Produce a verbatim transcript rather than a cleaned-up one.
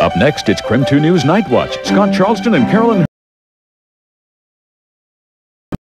Up next, it's KREM two News Night Watch. Scott Charleston and Carolyn